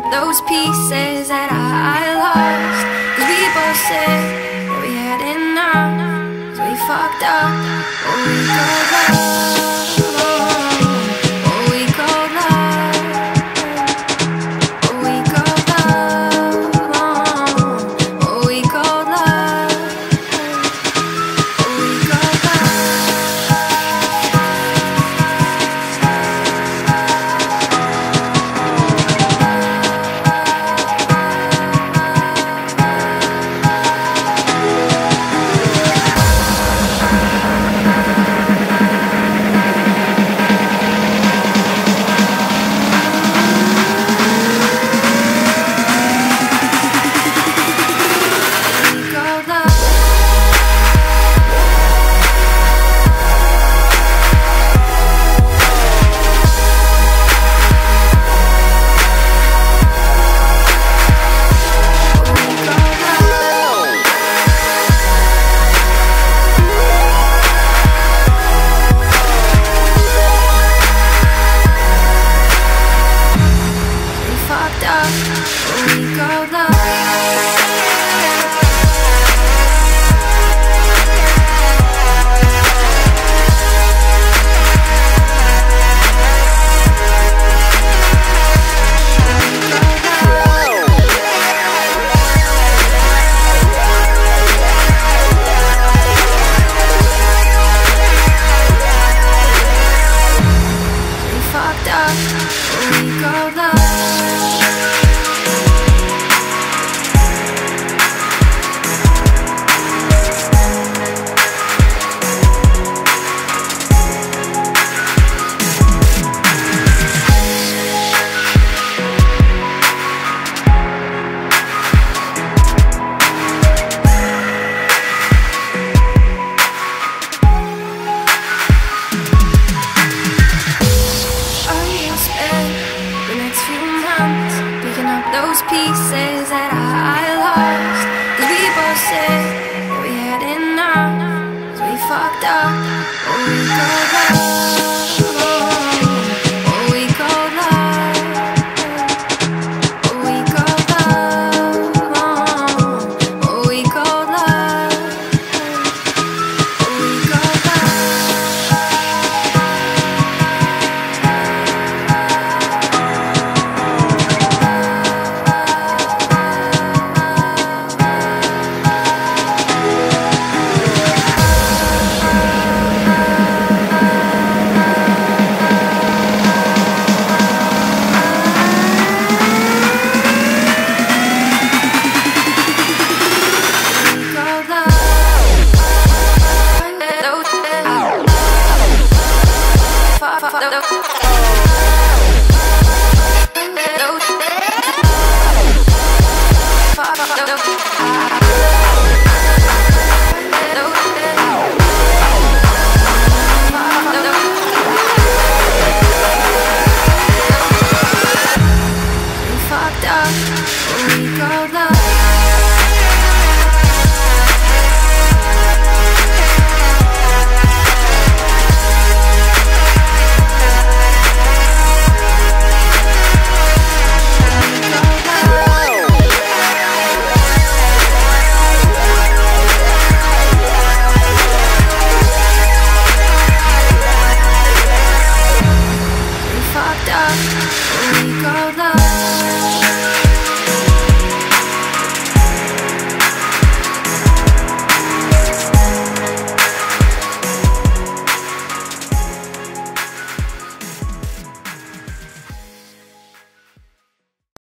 up those pieces that I lost. 'Cause we both said that we had enough, so we fucked up. Oh, we go love. Oh, we go love. Oh, we go love. Oh, we go love. Oh, we go those pieces that I lost. 'Cause we both said that we had enough, so we fucked up. Oh, we go back.